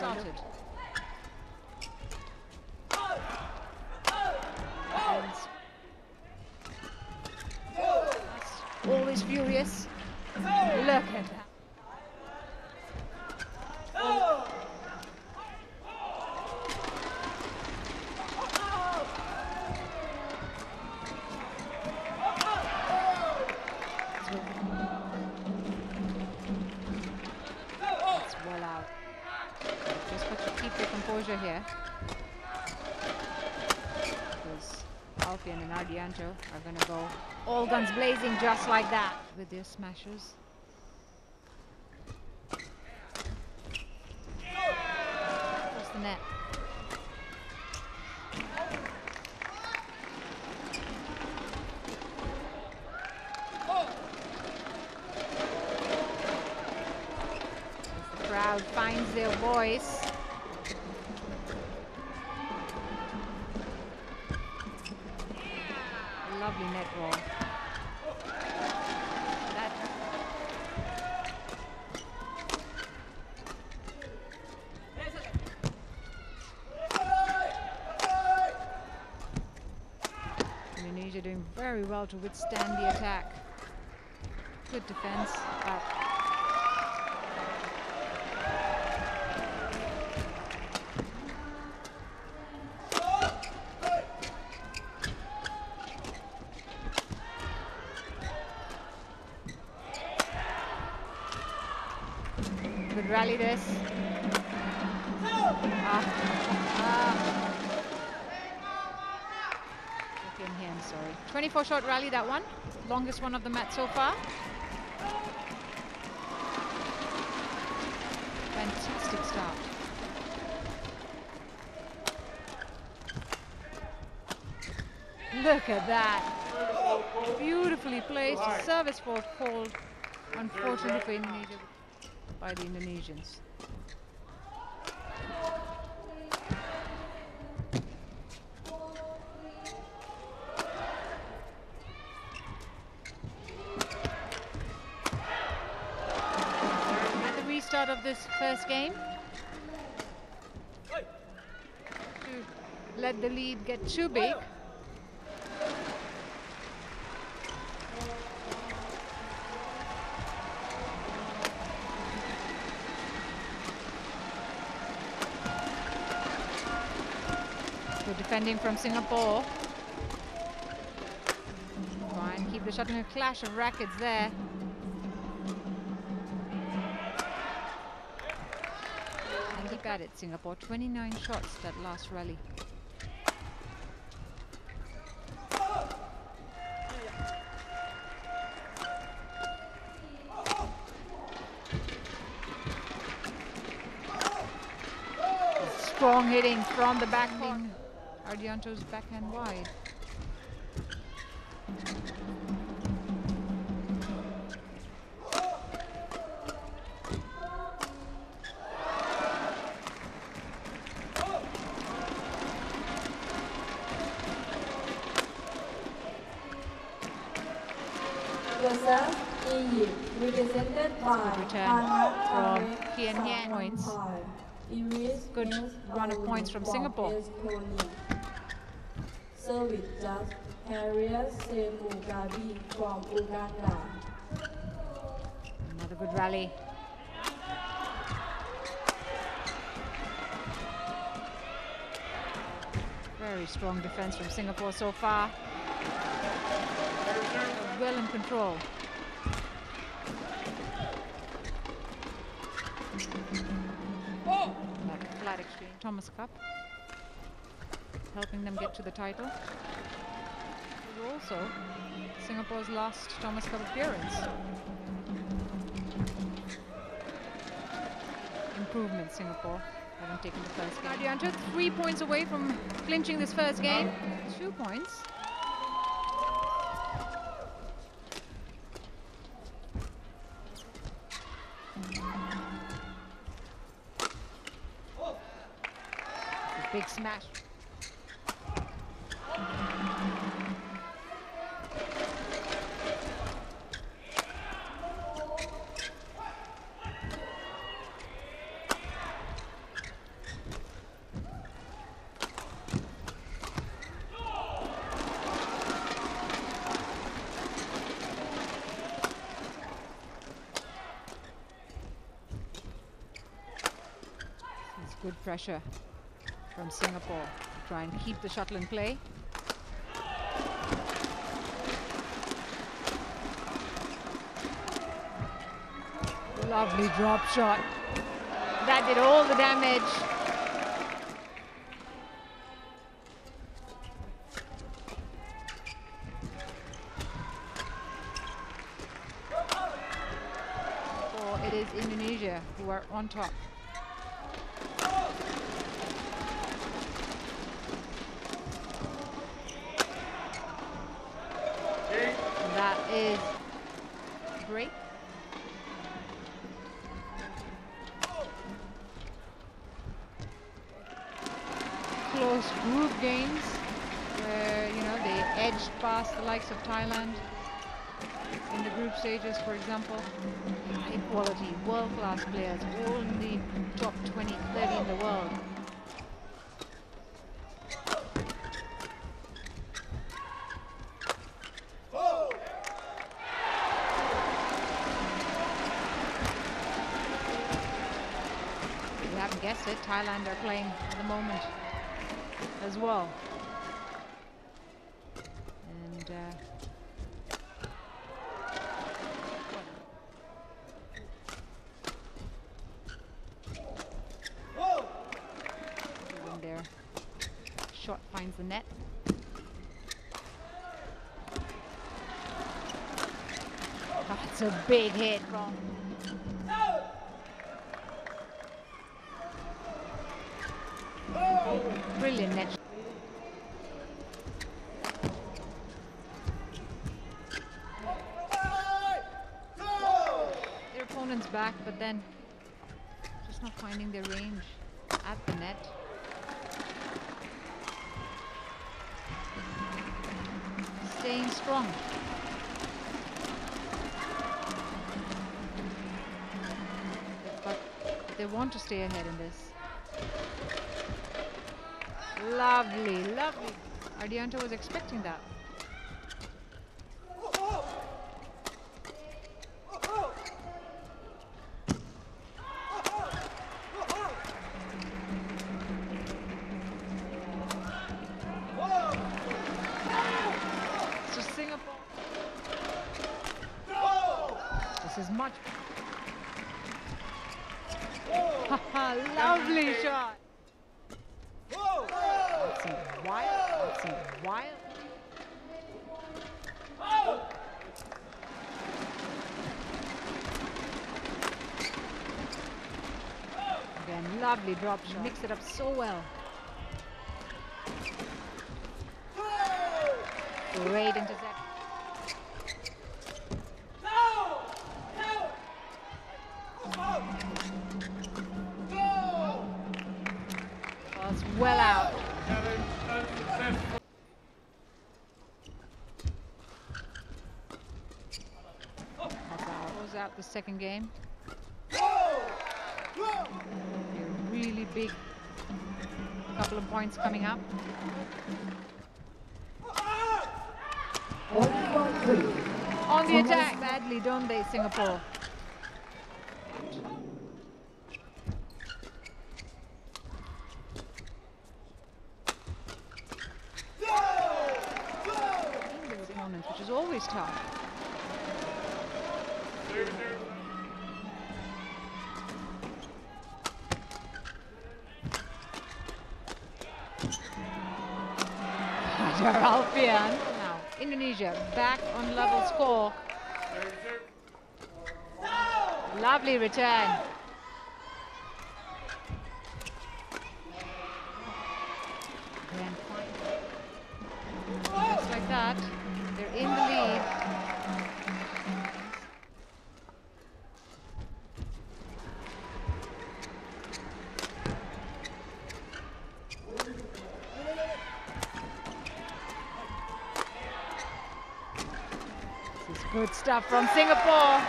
started. Always furious. Look at that. It's well out. Just got to keep your composure here. Because Alfian and Ardianto are going to go all guns blazing just like that with their smashes. Across the net. As the crowd finds their voice. Lovely net ball. Indonesia doing very well to withstand the attack. Good defense, but good rally this. Him, sorry. 24 shot rally, that one. Longest one of the match so far. Fantastic start. Look at that. Beautifully placed. Service fault called, unfortunately for Indonesia, by the Indonesians. Start of this first game to let the lead get too big. Good defending from Singapore. Try and keep the shot in a clash of rackets there. At it, Singapore. 29 shots that last rally. Strong hitting from the backhand. Ardianto's backhand wide. Egypt, represented by return from Kian Hian points. Good run of points from Singapore. Service just Harriet Semugabi from Uganda. Another good rally. Very strong defense from Singapore so far. Well in control. Flat exchange. Thomas Cup helping them get to the title. It was also Singapore's last Thomas Cup appearance. Improvement, Singapore, having taken the first game. Ardianto 3 points away from clinching this first game. 2 points. Big smash. Good pressure from Singapore to try and keep the shuttle in play. Lovely drop shot. That did all the damage. So it is Indonesia who are on top. And that is break. Close group games where, you know, they edged past the likes of Thailand in the group stages, for example. High quality, world-class players, all in the top 20, 30 in the world. You haven't guessed it, Thailand are playing at the moment as well. And when their shot finds the net. That's a big hit from brilliant net. Their opponent's back, but then just not finding their range at the net. Staying strong. But they want to stay ahead in this. Lovely, lovely. Ardianto was expecting that. So Singapore. This is much. Lovely shot. That's wild. That's wild. Again, lovely drop shot. Mix it up so well. Great intercept. Well out. Close out the second game. A really big couple of points coming up. On the attack, badly, don't they, Singapore? Which is always tough. Alfian. Now Indonesia back on level score. Lovely return. Just like that. They're in the lead. This is good stuff from Singapore.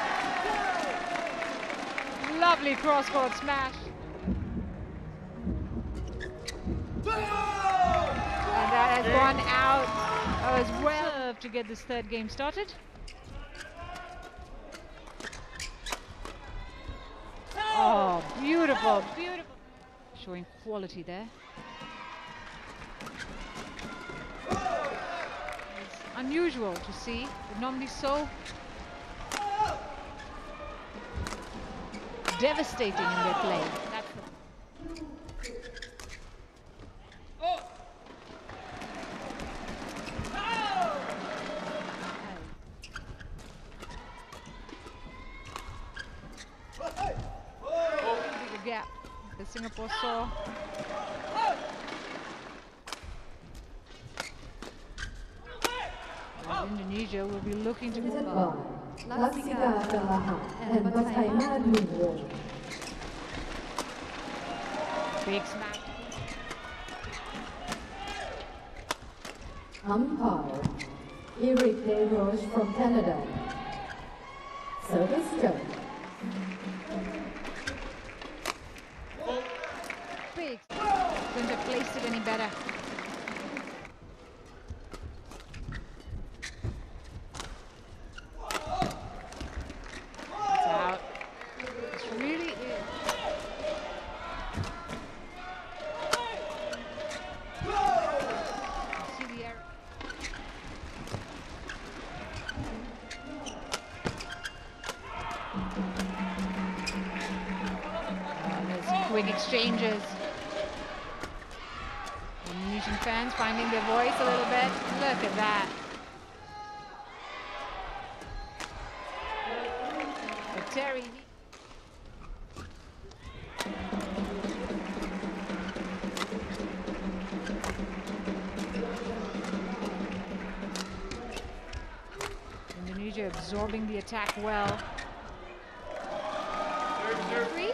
Lovely cross-court smash. And that has gone out as well to get this third game started. Oh, beautiful, beautiful. showing quality there. It's unusual to see, but normally so devastating in their play. That's the bigger gap that Singapore saw. And Indonesia will be looking to move on. Lassika Dalaha and Bataima Nuwo. Big smack. Umpire Eric Desroches from Canada. Service joke. Big. Couldn't have placed it any better. It's out. It's really is. See the error. And there's quick exchanges. Indonesian fans finding their voice a little bit. Look at that. But Terry. Indonesia absorbing the attack well. Three.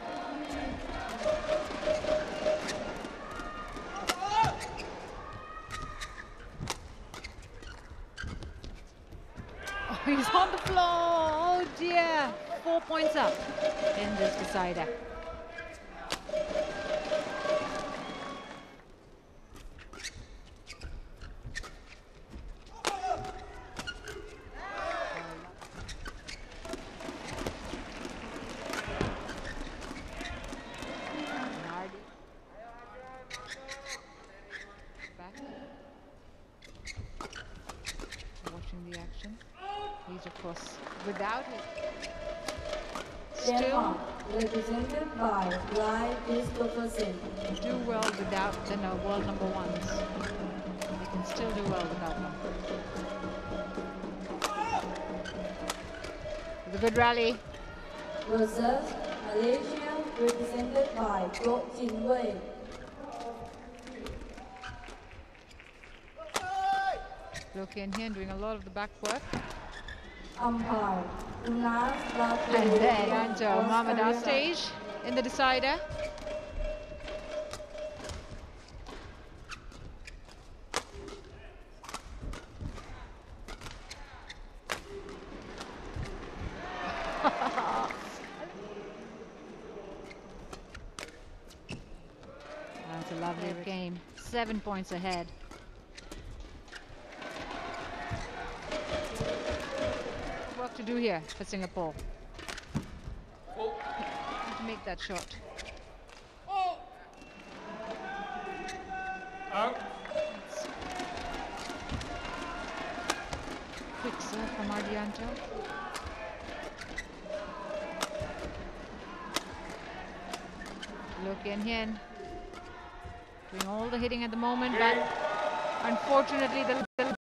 Oh, he's on the floor. Oh dear. 4 points up in this decider. Back. Watching the action. He's of course without it. Still Denmark, represented by Lai Kristoffersen. do well without the world number ones. They can still do well without them. It's a good rally. Versus Malaysia, represented by Goh Jin Wei. Look in here doing a lot of the back work. Umpire Unas Laku. And then Mohamed our stage in the decider. That's a lovely game. 7 points ahead. Work to do here for Singapore. To make that shot. Quick serve from Ardianto. Look in here. Doing all the hitting at the moment, but unfortunately the